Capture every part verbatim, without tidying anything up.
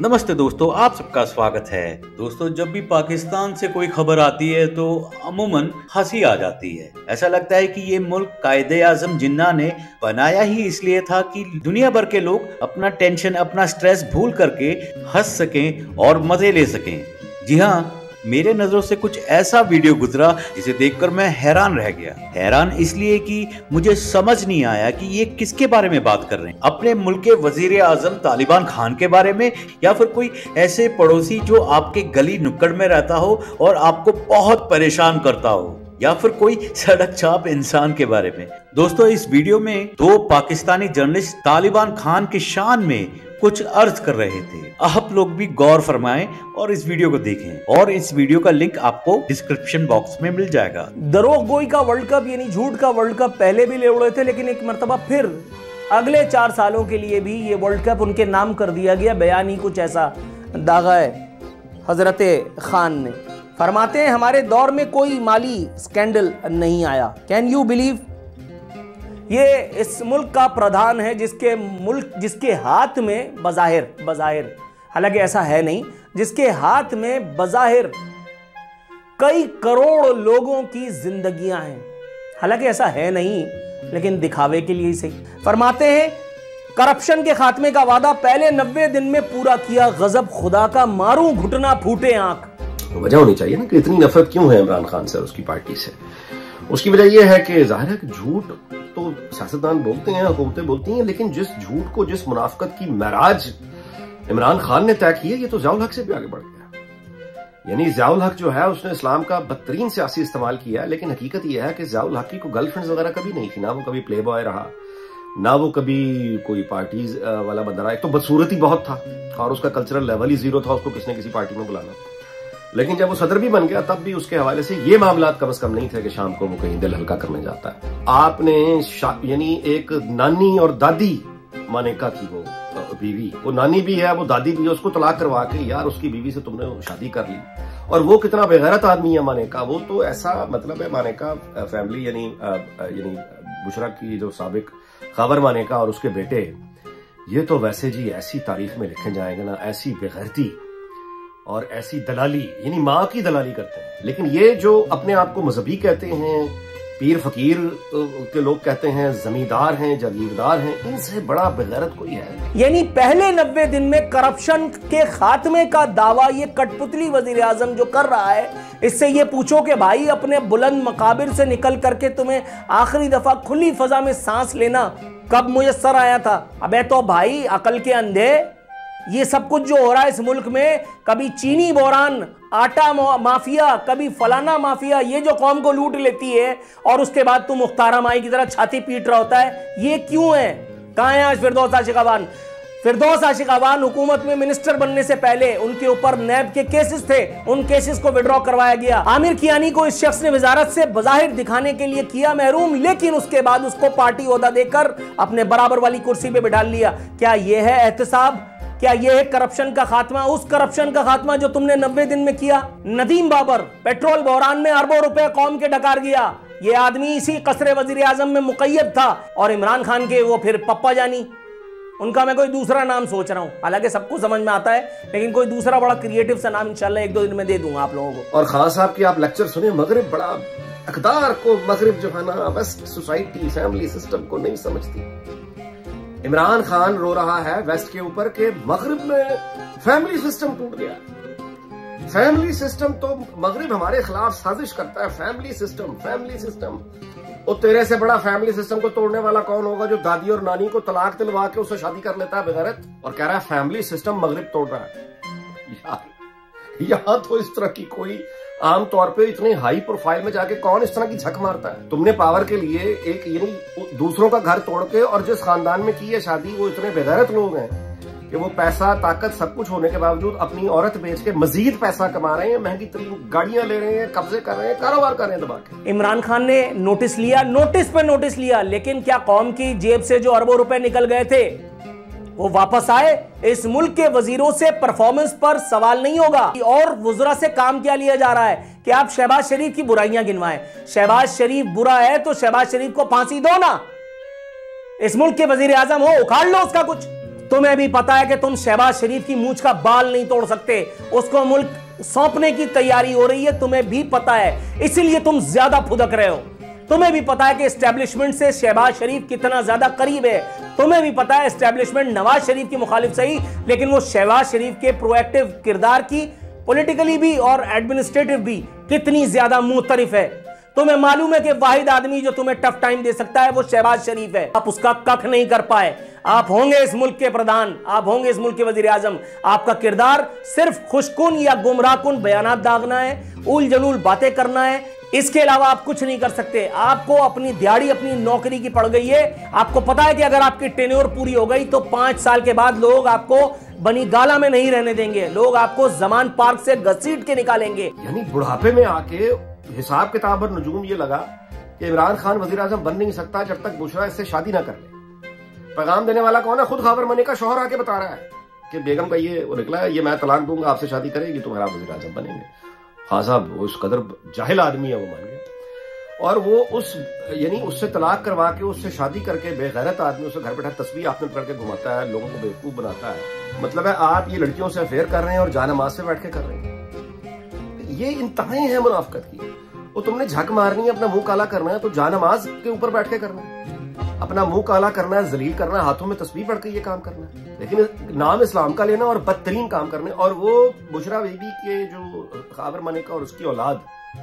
नमस्ते दोस्तों, आप सबका स्वागत है। दोस्तों, जब भी पाकिस्तान से कोई खबर आती है तो अमूमन हंसी आ जाती है। ऐसा लगता है कि ये मुल्क कायदे आजम जिन्ना ने बनाया ही इसलिए था कि दुनिया भर के लोग अपना टेंशन, अपना स्ट्रेस भूल करके हंस सकें और मजे ले सकें। जी हाँ, मेरे नजरों से कुछ ऐसा वीडियो गुजरा जिसे देखकर मैं हैरान रह गया। हैरान इसलिए कि मुझे समझ नहीं आया कि ये किसके बारे में बात कर रहे हैं। अपने मुल्क के वजीर आजम तालिबान खान के बारे में, या फिर कोई ऐसे पड़ोसी जो आपके गली नुक्कड़ में रहता हो और आपको बहुत परेशान करता हो, या फिर कोई सड़क छाप इंसान के बारे में। दोस्तों, इस वीडियो में दो पाकिस्तानी जर्नलिस्ट तालिबान खान की शान में कुछ अर्ज कर रहे थे। आप लोग भी गौर फरमाएं और इस वीडियो को देखें, और इस वीडियो का लिंक आपको डिस्क्रिप्शन बॉक्स में मिल जाएगा। दरोग गोई का वर्ल्ड कप यानी झूठ का वर्ल्ड कप पहले भी ले उड़े थे, लेकिन एक मर्तबा फिर अगले चार सालों के लिए भी ये वर्ल्ड कप उनके नाम कर दिया गया। बयान ही कुछ ऐसा दागा है हजरत खान ने। फरमाते हैं, हमारे दौर में कोई माली स्कैंडल नहीं आया। Can you believe? ये इस मुल्क का प्रधान है जिसके मुल्क जिसके हाथ में बज़ाहिर बज़ाहिर हालांकि ऐसा है नहीं, जिसके हाथ में बज़ाहिर कई करोड़ लोगों की जिंदगियां हैं। हालांकि ऐसा है नहीं, लेकिन दिखावे के लिए ही सही। फरमाते हैं, करप्शन के खात्मे का वादा पहले नब्बे दिन में पूरा किया। गजब खुदा का, मारूं घुटना फूटे आंख। वजह होनी चाहिए ना कि इतनी नफरत क्यों है इमरान खान से और उसकी पार्टी से। उसकी वजह यह है कि जाहिर है कि झूठ तो सियासतदान बोलते हैं, हुकूमतें बोलती हैं, लेकिन जिस झूठ को, जिस मुनाफकत की महराज इमरान खान ने तय की है, ये तो ज़ियाउल हक से भी आगे बढ़ गया। यानी ज़ियाउल हक जो है उसने इस्लाम का बदतरीन सियासी इस्तेमाल किया है, लेकिन हकीकत यह है कि ज़ियाउल हक की कोई गर्लफ्रेंड्स वगैरह कभी नहीं थी। ना वो कभी प्ले बॉय रहा, ना वो कभी कोई पार्टीज वाला बंदा रहा। एक तो बदसूरती बहुत था और उसका कल्चरल लेवल ही जीरो था, उसको किसने किसी पार्टी में बुलाना। लेकिन जब वो सदर भी बन गया तब भी उसके हवाले से ये मामला कम से कम नहीं थे कि शाम को वो कहीं दिल हल्का करने जाता है। आपने यानी एक नानी और दादी मानेका की वो बीवी, वो नानी भी है, वो दादी भी है, उसको तलाक करवा के यार उसकी बीवी से तुमने शादी कर ली। और वो कितना बेगैरत आदमी है मानेका। वो तो ऐसा मतलब है मानेका फैमिली यानी यानी बुशरा की जो साबिक खबर मानेका और उसके बेटे, ये तो वैसे जी ऐसी तारीख में लिखे जाएंगे ना, ऐसी बेगैरती और ऐसी दलाली, यानी माँ की दलाली करते हैं। लेकिन ये जो अपने आप को मजहबी कहते हैं, पीर फकीर के लोग कहते हैं, जमींदार हैं, जागीरदार हैं, इनसे बड़ा बेगैरत कोई है? यानी पहले नब्बे दिन में करप्शन के खात्मे का दावा ये कठपुतली वजीर आजम जो कर रहा है, इससे ये पूछो कि भाई अपने बुलंद मकाबिर से निकल करके तुम्हें आखिरी दफा खुली फजा में सांस लेना कब मुयस्सर आया था? अबे तो भाई अकल के अंधे, ये सब कुछ जो हो रहा है इस मुल्क में, कभी चीनी बोरान, आटा माफिया, कभी फलाना माफिया, ये जो कौम को लूट लेती है और उसके बाद तुम मुख्तार माई की तरह छाती पीट रहा होता है, ये क्यों है? कहां है आज फिरदौस आशिक अवान? फिरदौस आशिक अवान हुकूमत में मिनिस्टर बनने से पहले उनके ऊपर नैब के केसेस थे, उन केसेस को विड्रॉ करवाया गया। आमिर कियानी को इस शख्स ने वजारत से बज़ाहिर दिखाने के लिए किया महरूम, लेकिन उसके बाद उसको पार्टी ओहदा देकर अपने बराबर वाली कुर्सी पे बिठा लिया। क्या यह है एहतसाब? क्या यह है करप्शन का खात्मा? उस करप्शन का खात्मा जो तुमने नब्बे दिन में किया। नदीम बाबर पेट्रोल बहरान में अरबों रुपए कौम के डकार गया। ये आदमी इसी कसरे वजीर आजम में मुकैयद था, और इमरान खान के वो फिर पप्पा जानी, उनका मैं कोई दूसरा नाम सोच रहा हूं। हालांकि सबको समझ में आता है, लेकिन कोई दूसरा बड़ा क्रिएटिव सा नाम इंशाल्लाह एक दो दिन में दे दूंगा आप लोगों को। और खान साहब की आप लेक्चर सुने, मगरिब बड़ा अकदार को, मगरिब जो है ना वेस्ट सोसाइटी फैमिली सिस्टम को नहीं समझती। इमरान खान रो रहा है वेस्ट के ऊपर के मगरिब में फैमिली सिस्टम टूट गया। फैमिली सिस्टम तो मगरिब हमारे खिलाफ साजिश करता है। फैमिली सिस्टम फैमिली सिस्टम वो तेरे से बड़ा फैमिली सिस्टम को तोड़ने वाला कौन होगा जो दादी और नानी को तलाक दिलवा के उससे शादी कर लेता है बेगैरत, और कह रहा है फैमिली सिस्टम मगरिब तोड़ रहा है। यार यहां तो इस तरह की कोई आम तौर पे इतने हाई प्रोफाइल में जाके कौन इस तरह की झक मारता है? तुमने पावर के लिए एक यानी दूसरों का घर तोड़ के, और जिस खानदान में की है शादी वो इतने बेगैरत लोग हैं कि वो पैसा, ताकत, सब कुछ होने के बावजूद अपनी औरत बेच के मजीद पैसा कमा रहे हैं, महंगी तरीन गाड़ियां ले रहे हैं, कब्जे कर रहे हैं, कारोबार कर रहे हैं दबा के। इमरान खान ने नोटिस लिया, नोटिस पे नोटिस लिया, लेकिन क्या कौम की जेब से जो अरबों रुपए निकल गए थे वो वापस आए? इस मुल्क के वजीरों से परफॉर्मेंस पर सवाल नहीं होगा। और वज़रा से काम क्या लिया जा रहा है कि आप शहबाज शरीफ की बुराइयां गिनवाएं। शहबाज शरीफ बुरा है तो शहबाज शरीफ को फांसी दो ना। इस मुल्क के वजीर आजम हो, उखाड़ लो उसका कुछ। तुम्हें भी पता है कि तुम शहबाज शरीफ की मूंछ का बाल नहीं तोड़ सकते, उसको मुल्क सौंपने की तैयारी हो रही है, तुम्हें भी पता है, इसीलिए तुम ज्यादा फुदक रहे हो। तुम्हें भी पता है कि एस्टेब्लिशमेंट से शहबाज शरीफ कितना ज्यादा करीब है, तुम्हें भी पता है एस्टेब्लिशमेंट नवाज शरीफ की मुखालिफ सही, लेकिन वो शहबाज शरीफ के प्रोएक्टिव किरदार की पॉलिटिकली भी और एडमिनिस्ट्रेटिव भी कितनी ज्यादा मुतरिफ है। तुम्हें मालूम है कि वाहिद आदमी जो तुम्हें टफ टाइम दे सकता है वो शहबाज शरीफ है, आप उसका कख नहीं कर पाए। आप होंगे इस मुल्क के प्रधान, आप होंगे इस मुल्क के वजीर आजम, आपका किरदार सिर्फ खुशकुन या गुमराहकुन बयानात दागना है, उल जलूल बातें करना है, इसके अलावा आप कुछ नहीं कर सकते। आपको अपनी दिहाड़ी अपनी नौकरी की पड़ गई है। आपको पता है कि अगर आपकी टेन्योर पूरी हो गई तो पांच साल के बाद लोग आपको बनी गाला में नहीं रहने देंगे, लोग आपको जमान पार्क से घसीट के निकालेंगे। यानी बुढ़ापे में आके हिसाब किताब और नजूम ये लगा कि इमरान खान वजीर आजम बन नहीं सकता जब तक बुशरा इससे शादी ना कर ले। पैगाम देने वाला कौन है? खुद खाबर मनी का शौहर आके बता रहा है कि बेगम का ये वो निकला है, ये मैं तलाक दूंगा, आपसे शादी करेगी तो मेरा वजीर आजम बनेंगे। हाँ साहब, उस कदर जाहिल आदमी है वो, मान गया। और वो उस यानी उससे तलाक करवा के उससे शादी करके बेगैरत आदमी उसे घर बैठा तस्वीर आपने पकड़ के घुमाता है, लोगों को बेवकूफ बनाता है। मतलब है आप ये लड़कियों से अफेयर कर रहे हैं और जानमाज से बैठ के कर रहे हैं। ये इंतहाई है मुनाफिकत की। वो तुमने झक मारनी है, अपना मुंह काला करना है तो जानमाज के ऊपर बैठ के करना है, अपना मुंह काला करना है, जलील करना है, हाथों में तस्बीह पढ़ के ये काम करना है, लेकिन नाम इस्लाम का लेना और बदतरीन काम करने। और वो बुशरा बीबी के जो खाबर मनी का और उसकी औलाद,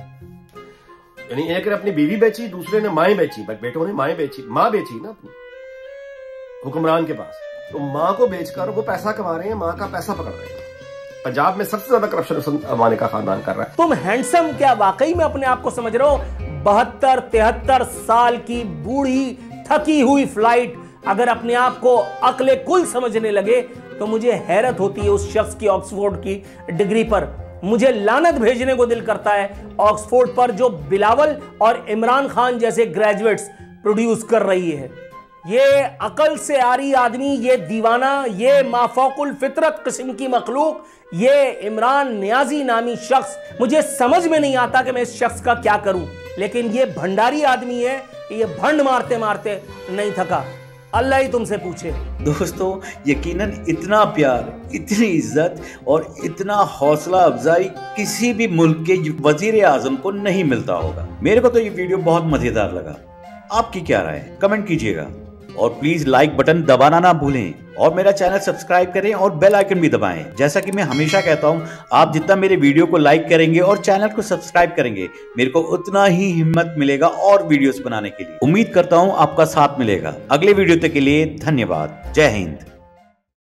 यानी एक ने अपनी बीवी बेची, दूसरे ने माएं बेची, बेटों ने माएं बेची, माँ बेची ना अपनी हुक्मरान के पास, तो माँ को बेचकर वो पैसा कमा रहे हैं, माँ का पैसा पकड़ रहे हैं। पंजाब में सबसे ज्यादा करप्शन अमाने का खानदान कर रहा है। तुम हैंडसम क्या वाकई में अपने आप को समझ रहे हो? बहत्तर तिहत्तर साल की बूढ़ी थकी हुई फ्लाइट अगर अपने आप को अक्ले कुल समझने लगे तो मुझे हैरत होती है उस शख्स की ऑक्सफोर्ड की डिग्री पर। मुझे लानत भेजने को दिल करता है ऑक्सफोर्ड पर जो बिलावल और इमरान खान जैसे ग्रेजुएट्स प्रोड्यूस कर रही है। ये अकल से आरी आदमी, ये दीवाना, ये माफौकुल फितरत किस्म की मखलूक, ये इमरान नियाजी नामी शख्स, मुझे समझ में नहीं आता कि मैं इस शख्स का क्या करूं। लेकिन ये भंडारी आदमी है, ये भंड मारते मारते नहीं थका। अल्लाह ही तुमसे पूछे। दोस्तों, यकीनन इतना प्यार, इतनी इज्जत और इतना हौसला अफजाई किसी भी मुल्क के वजीर आजम को नहीं मिलता होगा। मेरे को तो ये वीडियो बहुत मजेदार लगा। आपकी क्या राय है? कमेंट कीजिएगा और प्लीज लाइक बटन दबाना ना भूलें और मेरा चैनल सब्सक्राइब करें और बेल आइकन भी दबाएं। जैसा कि मैं हमेशा कहता हूं, आप जितना मेरे वीडियो को लाइक करेंगे और चैनल को सब्सक्राइब करेंगे, मेरे को उतना ही हिम्मत मिलेगा और वीडियोस बनाने के लिए। उम्मीद करता हूं आपका साथ मिलेगा। अगले वीडियो तक के लिए धन्यवाद। जय हिंद।